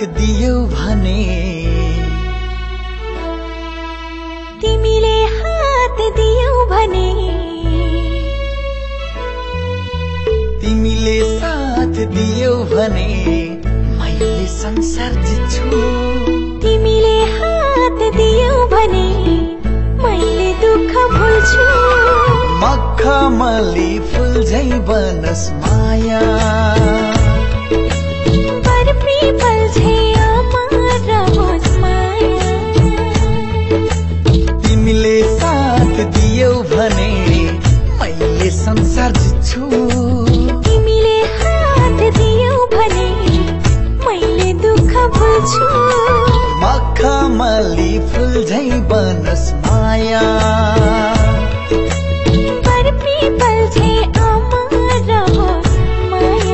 दियौ भने तिमीले हात दियौ भने तिमीले साथ दियौ भने मैले संसार जित्छु तिमीले हात दियौ भने मैले दुःख भुल्छु मखमली फुल झै बनस माया पीपल झै अमर रहोस् माया तिमीले साथ दियौ भने मैले संसार जित्छु तिमीले हात दियौ भने मैले दुःख भुल्छु मखमली फुल झै बनस माया पीपल झै अमर रहोस् माया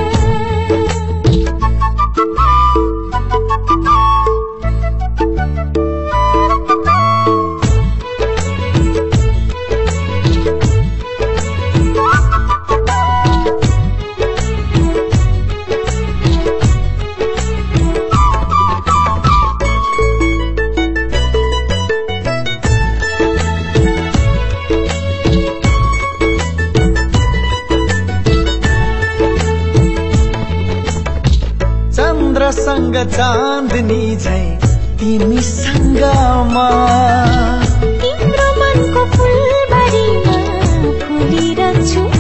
चन्द्रसँग चाँदनी झै तिमीसँग म तिम्रो मनको फुलबारीमा फुलिरहन्छु